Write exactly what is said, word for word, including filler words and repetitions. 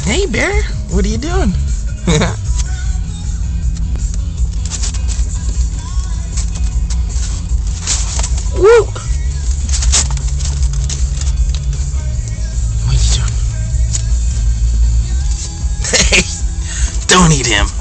Hey, bear. What are you doing? Woo! What are you doing? Hey, don't eat him.